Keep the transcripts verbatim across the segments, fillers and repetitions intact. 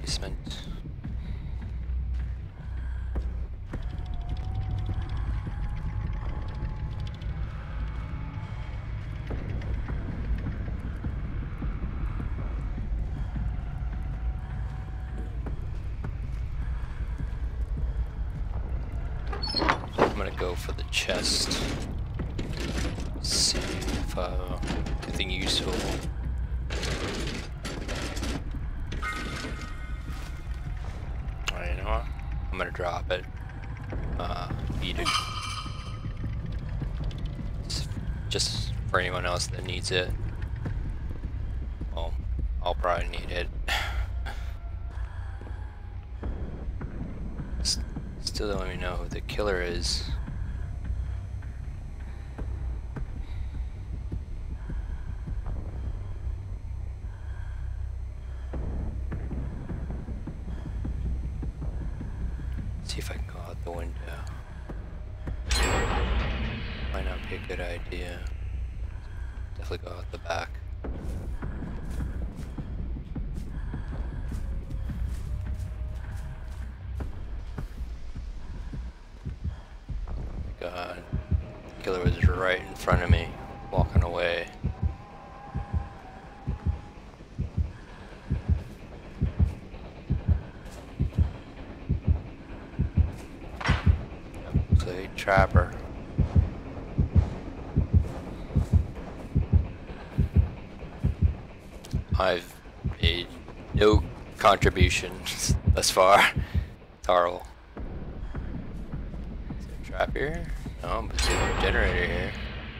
basement. I'm gonna go for the chest. See if uh, anything useful. Alright, you know what? I'm gonna drop it. Uh, eat it. It's just for anyone else that needs it. Well, I'll probably need it. Still don't even know who the killer is. See if I can go out the window. Might not be a good idea. Definitely go out the back. God, the killer was right in front of me, walking away. Looks like a trapper. I've made no contributions thus far. It's horrible. Is there a trap here? No, but there's a generator here.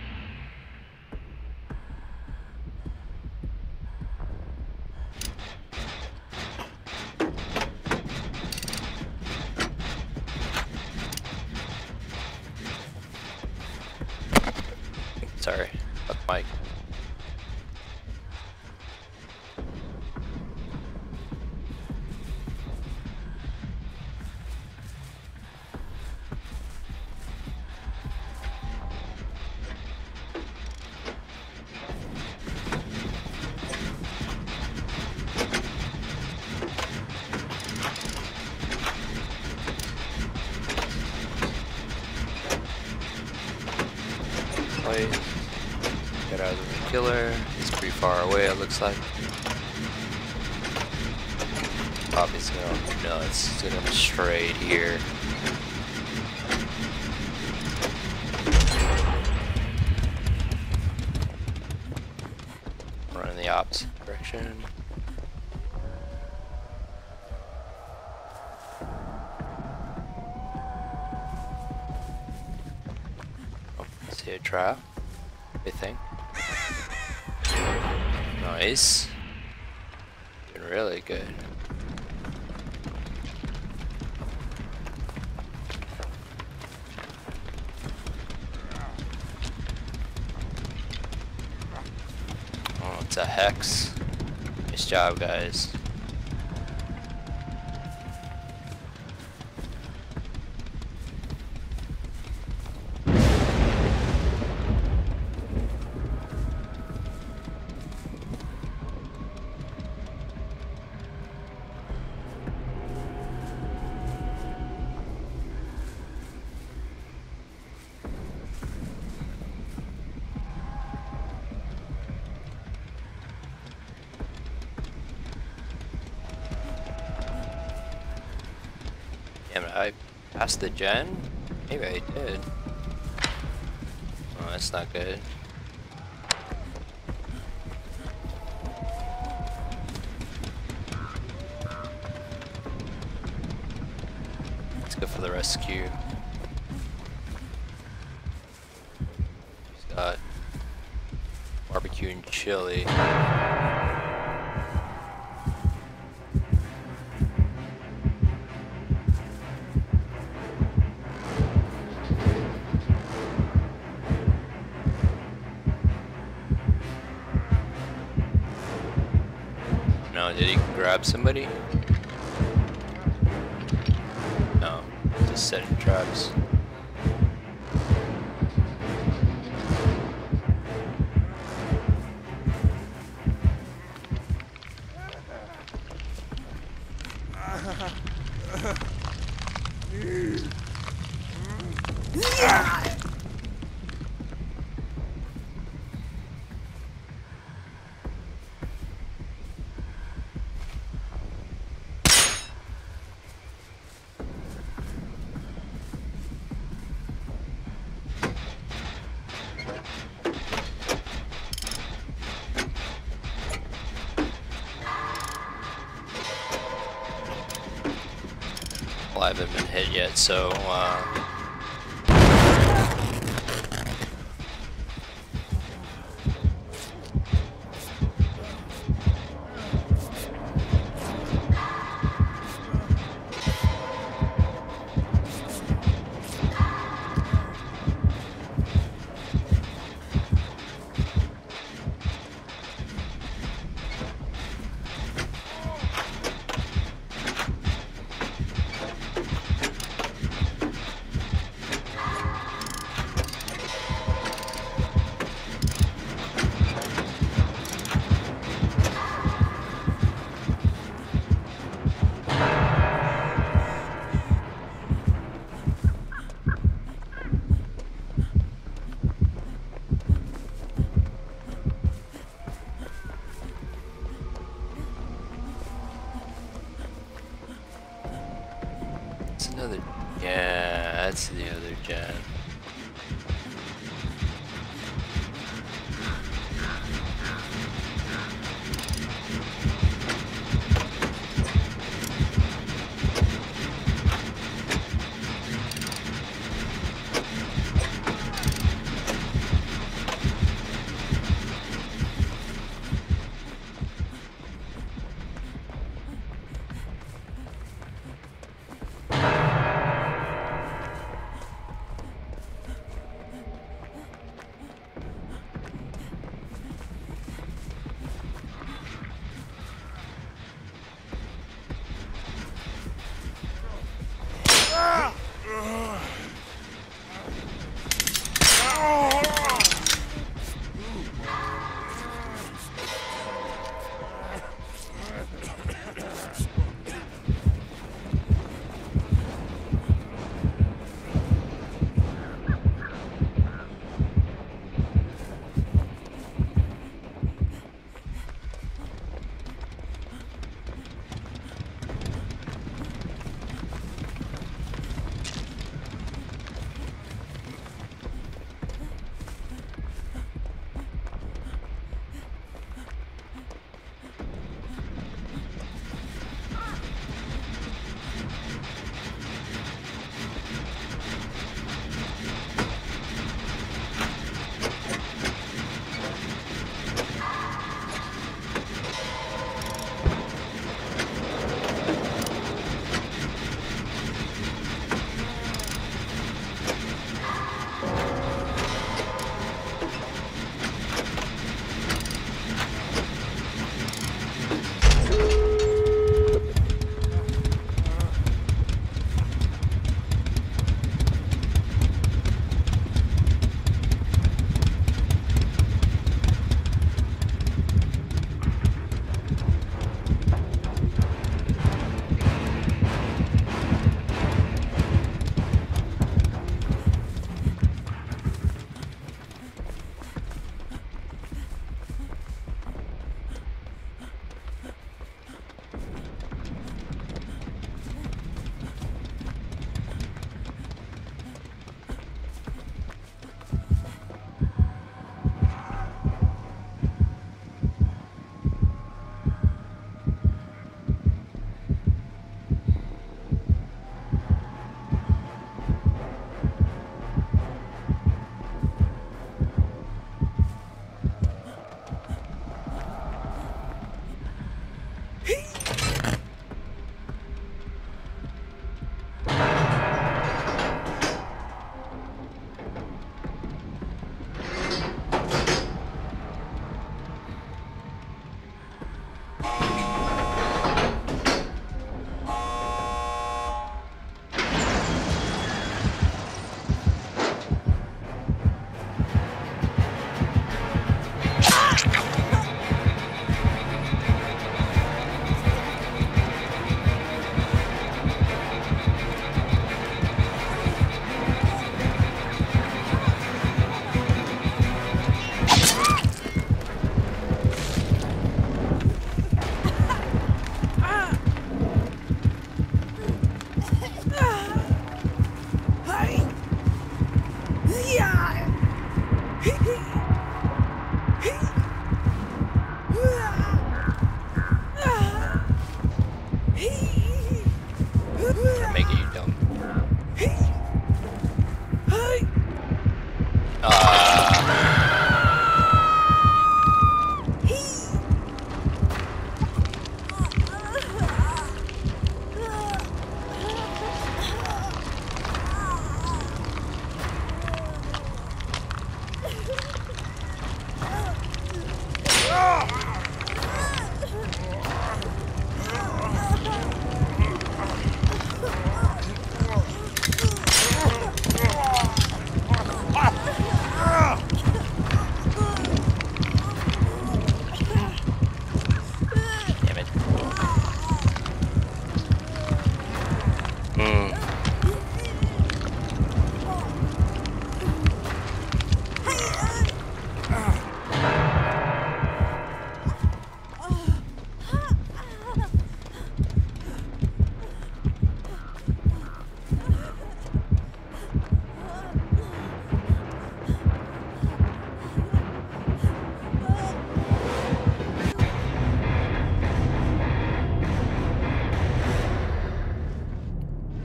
Sorry, about the mic. Get out of the killer. He's pretty far away, it looks like. Obviously, oh no, it's gonna be straight here. Run in the opposite direction. Oh, see a trap, I think. Nice. Doing really good. Oh, it's a hex. Nice job, guys. Damn it, I passed the gen? Maybe I did. Oh, that's not good. Let's go for the rescue. He's got barbecue and chili. No, did he grab somebody? No, just setting traps. Well, I haven't been hit yet, so uh, it's another. Yeah, that's the other gen.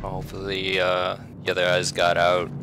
Hopefully uh, the other guys got out.